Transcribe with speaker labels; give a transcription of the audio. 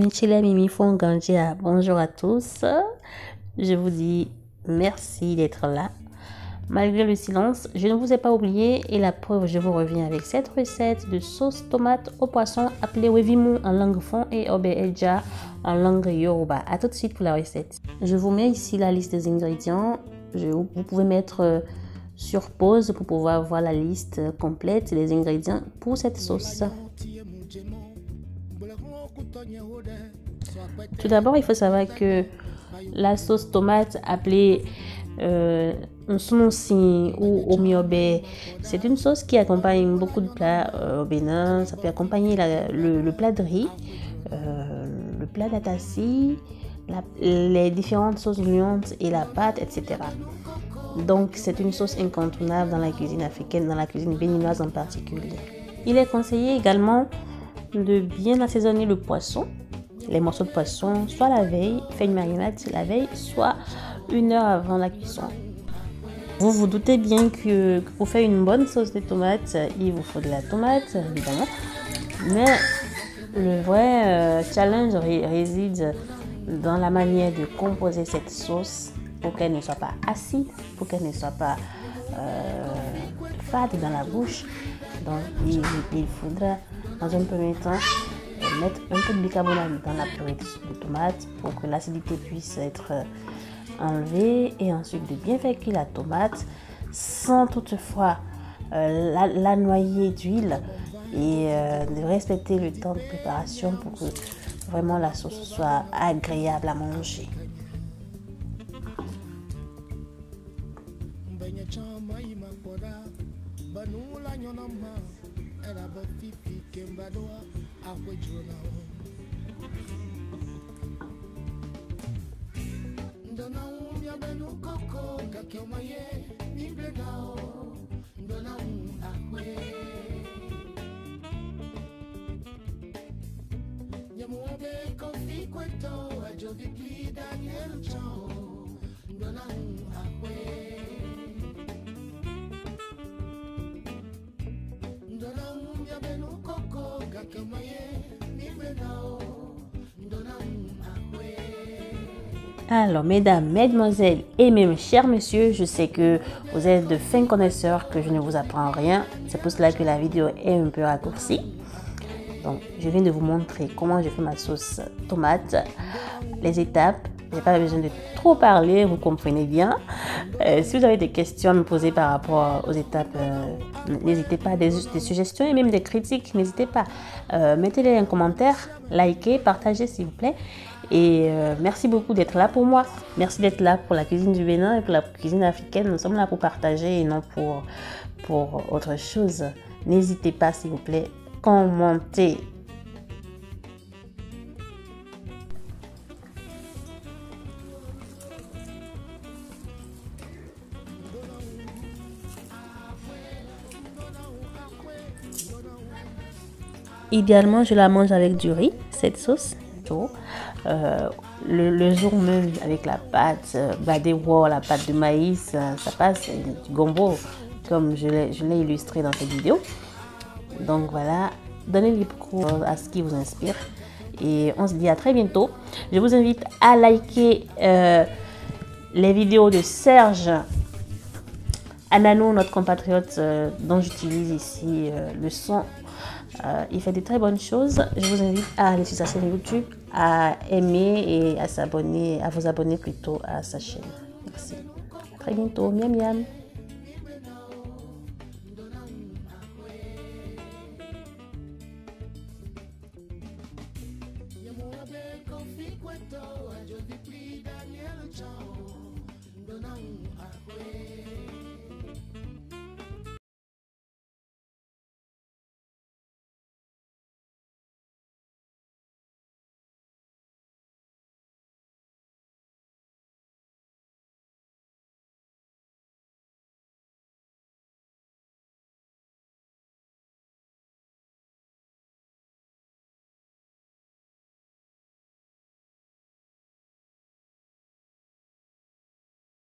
Speaker 1: Michele Mimi Fongandia, bonjour à tous. Je vous dis merci d'être là. Malgré le silence, je ne vous ai pas oublié et la preuve, je vous reviens avec cette recette de sauce tomate au poisson appelée wevimu en langue fon et obe-edja en langue yoruba. A tout de suite pour la recette. Je vous mets ici la liste des ingrédients. Vous pouvez mettre sur pause pour pouvoir voir la liste complète des ingrédients pour cette sauce. Tout d'abord, il faut savoir que la sauce tomate appelée Nsunosi ou omiobe, c'est une sauce qui accompagne beaucoup de plats au Bénin. Ça peut accompagner le plat de riz, le plat d'atassi, les différentes sauces gluantes et la pâte, etc. Donc, c'est une sauce incontournable dans la cuisine africaine, dans la cuisine béninoise en particulier. Il est conseillé également de bien assaisonner le poisson, les morceaux de poisson, soit la veille, faire une marinade la veille, soit 1 heure avant la cuisson. Vous vous doutez bien que pour faire une bonne sauce de tomate, il vous faut de la tomate, évidemment. Mais le vrai challenge réside dans la manière de composer cette sauce pour qu'elle ne soit pas acide, pour qu'elle ne soit pas fade dans la bouche. Donc, il faudra, dans un premier temps, mettre un peu de bicarbonate dans la purée de tomate pour que l'acidité puisse être enlevée et ensuite de bien faire cuire la tomate sans toutefois la noyer d'huile et de respecter le temps de préparation pour que vraiment la sauce soit agréable à manger. Alors, mesdames, mesdemoiselles et même chers messieurs, je sais que vous êtes de fins connaisseurs, que je ne vous apprends rien. C'est pour cela que la vidéo est un peu raccourcie. Donc, je viens de vous montrer comment je fais ma sauce tomate, les étapes. Je n'ai pas besoin de trop parler, vous comprenez bien. Si vous avez des questions à me poser par rapport aux étapes, n'hésitez pas, des suggestions et même des critiques, n'hésitez pas. Mettez-les en commentaire, likez, partagez s'il vous plaît. Et merci beaucoup d'être là pour moi. Merci d'être là pour la cuisine du Bénin et pour la cuisine africaine. Nous sommes là pour partager et non pour autre chose. N'hésitez pas s'il vous plaît, commentez. Idéalement, je la mange avec du riz, cette sauce. Le jour même avec la pâte badewo, la pâte de maïs, ça passe du gombo, comme je l'ai illustré dans cette vidéo. Donc voilà, donnez les cours à ce qui vous inspire. Et on se dit à très bientôt. Je vous invite à liker les vidéos de Serge Ananou, notre compatriote dont j'utilise ici le son. Il fait de très bonnes choses. Je vous invite à aller sur sa chaîne YouTube, à aimer et à s'abonner, à vous abonner plutôt à sa chaîne. Merci. À très bientôt. Miam miam.